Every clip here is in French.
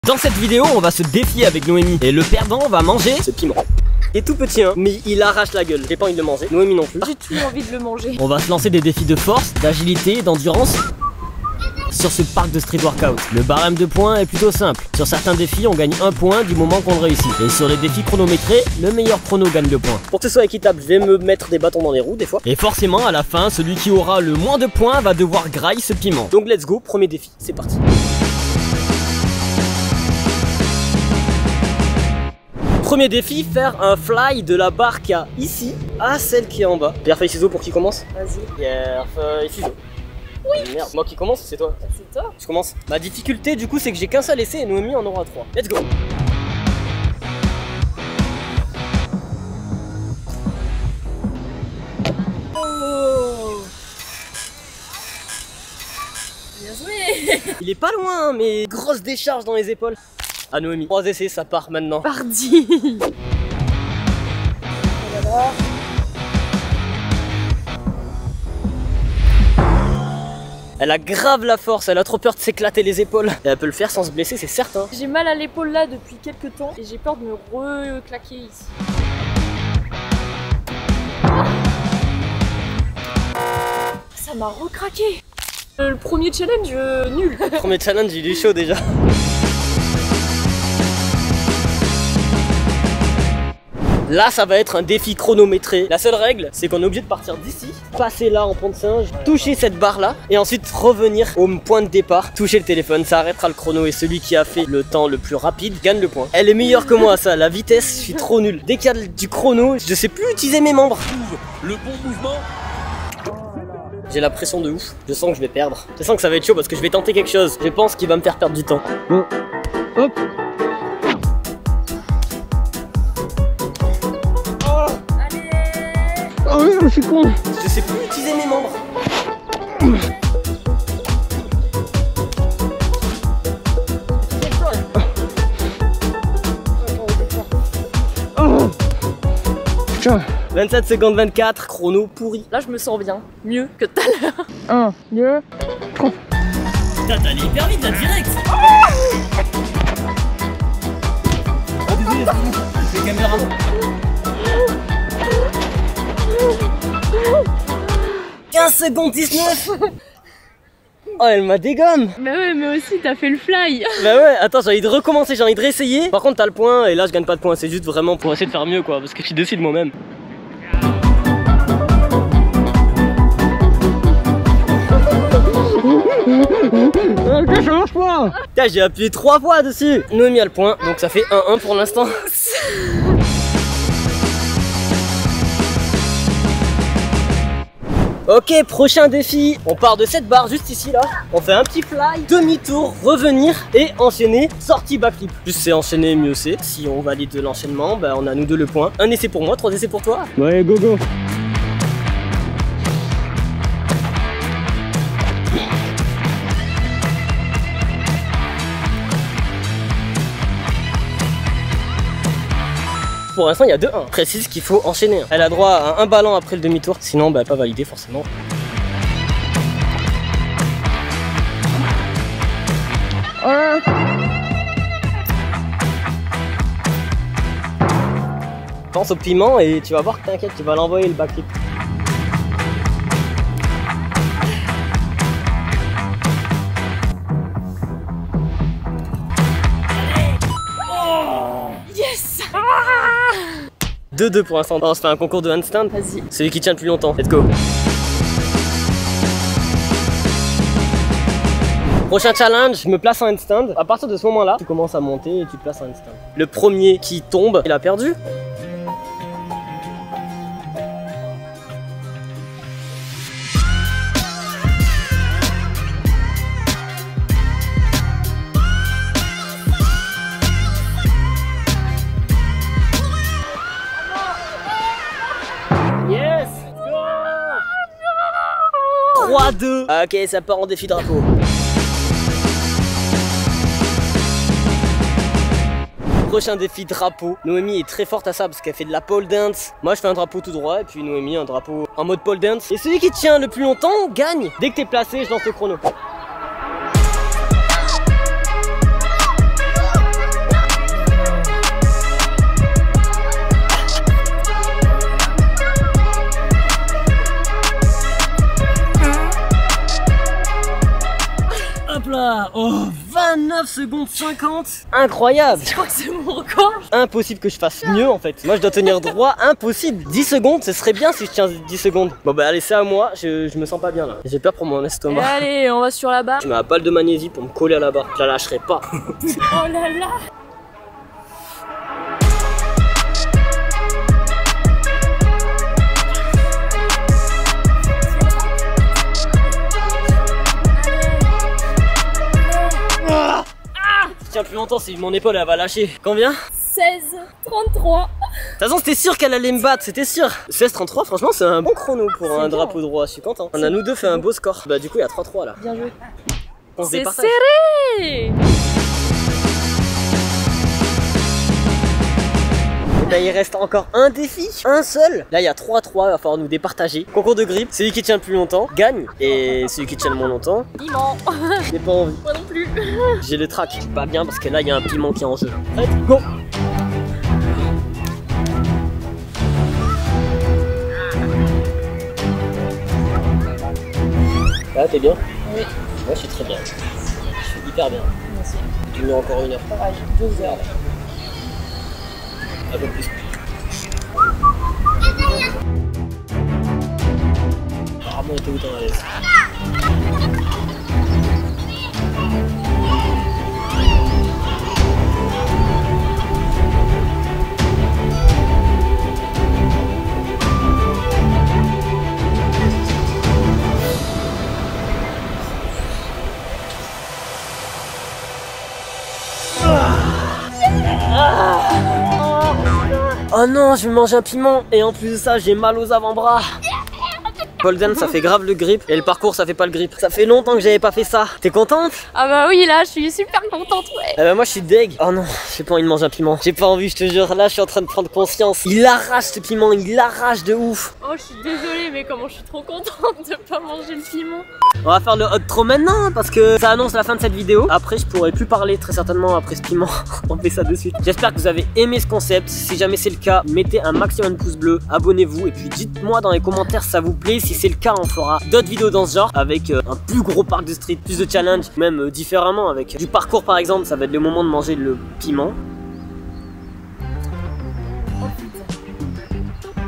Dans cette vidéo, on va se défier avec Noémie et le perdant va manger ce piment. Il est tout petit hein, mais il arrache la gueule. J'ai pas envie de le manger, Noémie non plus. J'ai toujours envie de le manger. On va se lancer des défis de force, d'agilité, d'endurance sur ce parc de street workout. Le barème de points est plutôt simple. Sur certains défis, on gagne 1 point du moment qu'on le réussit. Et sur les défis chronométrés, le meilleur chrono gagne le point. Pour que ce soit équitable, je vais me mettre des bâtons dans les roues des fois. Et forcément, à la fin, celui qui aura le moins de points va devoir grailler ce piment. Donc let's go, premier défi, c'est parti. Premier défi, faire un fly de la barre qu'il y a ici à celle qui est en bas. Pierre, feuille, ciseaux pour qui commence? Vas-y. Pierre, feuille, ciseaux. Oui. Merde, moi qui commence, c'est toi. C'est toi. Je commence. Ma difficulté du coup c'est que j'ai qu'un seul essai et Noémie en aura 3. Let's go. Oh. Bien joué. Il est pas loin mais grosse décharge dans les épaules. Ah Noémie, 3 essais, ça part maintenant. Pardi. Voilà. Elle a grave la force, elle a trop peur de s'éclater les épaules. Et elle peut le faire sans se blesser, c'est certain. J'ai mal à l'épaule là depuis quelques temps et j'ai peur de me reclaquer ici. Ça m'a recraqué. Le premier challenge, nul. Le premier challenge, il est chaud déjà. Là, ça va être un défi chronométré. La seule règle, c'est qu'on est obligé de partir d'ici, passer là en pont de singe, toucher cette barre-là, et ensuite revenir au point de départ, toucher le téléphone, ça arrêtera le chrono, et celui qui a fait le temps le plus rapide gagne le point. Elle est meilleure que moi, ça. La vitesse, je suis trop nul. Dès qu'il y a du chrono, je sais plus utiliser mes membres. Le bon mouvement. J'ai la pression de ouf. Je sens que je vais perdre. Je sens que ça va être chaud parce que je vais tenter quelque chose. Je pense qu'il va me faire perdre du temps. Bon. Hop. Oh oui, je suis con. Je sais plus utiliser mes membres. Oh. Putain. 27 secondes 24, chrono pourri. Là je me sens bien, mieux que tout à l'heure. 1, 2, 3. Putain, t'es allé hyper vite là, direct. Oh désolé, les caméras. « 15 secondes 19 !» Oh, elle m'a dégomme. Bah ouais, mais aussi t'as fait le fly. Bah ouais, attends, j'ai envie de recommencer, j'ai envie de réessayer. Par contre, t'as le point et là, je gagne pas de points. C'est juste vraiment pour essayer de faire mieux, quoi, parce que je suis déçu de moi-même. Ok, ça marche pas. Putain, j'ai appuyé 3 fois dessus. Noémie a le point, donc ça fait 1-1 pour l'instant. Ok, prochain défi, on part de cette barre juste ici là, on fait un petit fly, demi-tour, revenir et enchaîner, sortie backflip. Plus c'est enchaîné, mieux c'est. Si on valide l'enchaînement, bah on a nous deux le point. Un essai pour moi, 3 essais pour toi. Ouais, go go. Pour l'instant, il y a 2-1. Précise qu'il faut enchaîner. Elle a droit à un ballon après le demi-tour. Sinon, bah, pas validé forcément. Pense au piment et tu vas voir que t'inquiète, tu vas l'envoyer le backflip. Yes. 2-2 pour l'instant. On se fait un concours de handstand. Vas-y. Celui qui tient le plus longtemps. Let's go. Prochain challenge, je me place en handstand. À partir de ce moment-là, tu commences à monter et tu te places en handstand. Le premier qui tombe, il a perdu. Yes, go. 3-2. Ok, ça part en défi drapeau. Prochain défi drapeau. Noémie est très forte à ça parce qu'elle fait de la pole dance. Moi je fais un drapeau tout droit et puis Noémie un drapeau en mode pole dance. Et celui qui tient le plus longtemps gagne. Dès que t'es placé, je lance le chrono. 19 secondes 50. Incroyable. Je crois que c'est mon record. Impossible que je fasse mieux en fait. Moi je dois tenir droit, impossible. 10 secondes, ce serait bien si je tiens 10 secondes. Bon bah allez, c'est à moi, je me sens pas bien là. J'ai peur pour mon estomac. Allez, on va sur la barre. Je mets ma balle de magnésie pour me coller à la barre. Je la lâcherai pas. Oh là là. Je tiens plus longtemps, si mon épaule elle va lâcher. Combien? 16,33. De toute façon, c'était sûr qu'elle allait me battre, c'était sûr. 16,33, franchement, c'est un bon chrono pour un drapeau de roi. Je suis content. On a nous deux fait un beau score. Bah, du coup, il y a 3-3 là. Bien joué. On se C'est départage. serré. Bah, il reste encore un défi, un seul. Là, il y a 3-3, il va falloir nous départager. Concours de grippe, celui qui tient le plus longtemps gagne. Et celui qui tient le moins longtemps, Piment. j'ai pas envie. Moi non plus. J'ai le trac. Pas bien parce que là, il y a un piment qui est en jeu. Prête, go! Là, t'es bien? Oui. Moi, je suis très bien. Je suis hyper bien. Merci. Tu mets encore 1 heure. Pareil, 2 heures. Un peu plus. Apparemment, t'es autant à l'aise. Oh non, je vais manger un piment et en plus de ça, j'ai mal aux avant-bras. Golden, ça fait grave le grip et le parcours, ça fait pas le grip. Ça fait longtemps que j'avais pas fait ça. T'es contente? Ah bah oui, là, je suis super contente, ouais. Eh ben moi, je suis deg. Oh non, j'ai pas envie de manger un piment. J'ai pas envie, je te jure. Là, je suis en train de prendre conscience. Il arrache ce piment, il l'arrache de ouf. Oh, je suis désolée, mais comment je suis trop contente de pas manger le piment. On va faire le hot trop maintenant hein, parce que ça annonce la fin de cette vidéo. Après, je pourrai plus parler très certainement après ce piment. On fait ça de suite. J'espère que vous avez aimé ce concept. Si jamais c'est le cas, mettez un maximum de pouces bleus, abonnez-vous et puis dites-moi dans les commentaires si ça vous plaît. Si c'est le cas, on fera d'autres vidéos dans ce genre avec un plus gros parc de street, plus de challenge, même différemment avec du parcours par exemple. Ça va être le moment de manger le piment. Oh putain.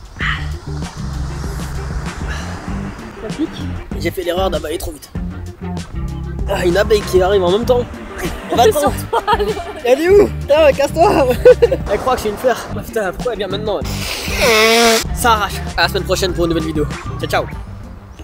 Ça pique? J'ai fait l'erreur d'avaler trop vite. Ah, une abeille qui arrive en même temps. Va-t'en. Elle est où? Putain, casse-toi. Elle croit que je suis une fleur. Oh, putain, pourquoi elle vient maintenant? Ça arrache. À la semaine prochaine pour une nouvelle vidéo. Ciao, ciao.